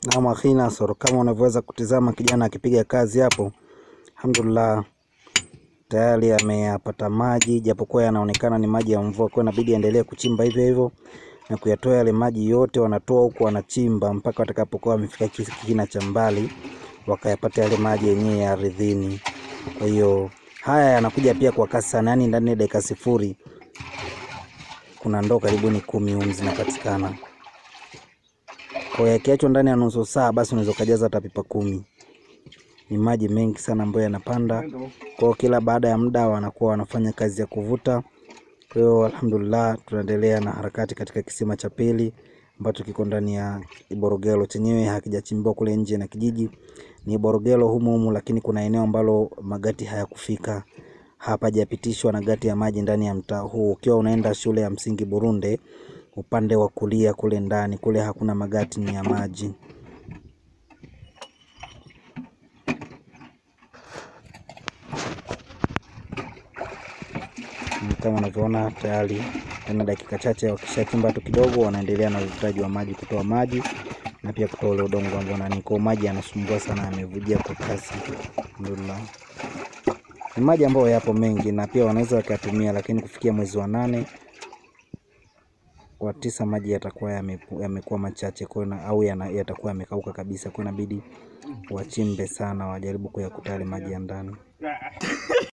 Na makhina soro, kama unavyoweza kutizama kijana akipiga kazi hapo. Alhamdulillah, tayari ameyapata maji, japokuwa yanaonekana ni maji ya mvua, kwa inabidi endelee kuchimba hivyo hivyo na kuyatoa yale maji yote. Wanatoa huko wanachimba mpaka watakapokuwa wamefika kina cha mbali, wakayapata yale maji yenyewe ya ardhini. Kwa hiyo haya yanakuja pia kwa kasi sana, yani ndani ya dakika sifuri kuna ndoo karibuni 10 zinapatikana. Kwa hiyo yakiachwa ndani ya nusu saa, basi unaweza kujaza hata pipa 10. Ni maji mengi sana ambayo yanapanda. Kwa hiyo kila baada ya muda wanakuwa wanafanya kazi ya kuvuta. Kwa hiyo alhamdulillah, tunaendelea na harakati katika kisima cha pili ambacho kiko ndani ya Ibologelo. Chenyewe hakijachimbwa kule nje na kijiji, ni Ibologelo humu, lakini kuna eneo ambalo magati hayakufika. Hapa hajapitishwa na gati ya maji ndani ya mtaa huu. Ukiwa unaenda shule ya msingi Burunde, upande wa kulia kule ndani, kule hakuna magati, ni ya maji. Kama unavyoona tayari na dakika chache wakishachimba tu kidogo, wanaendelea na uvutaji wa maji, kutoa maji na pia kutoa ule udongo ambao ndani kwa maji yanasumbua sana, yamevujia kwa kasi. Alhamdulillah, ni maji ambayo yapo mengi na pia wanaweza wakatumia, lakini kufikia mwezi wa 8 wa 9 maji yatakuwa yamekuwa machache, kwa au yatakuwa yamekauka kabisa, kwa inabidi wachimbe sana, wajaribu kuyakuta yale maji ya ndani.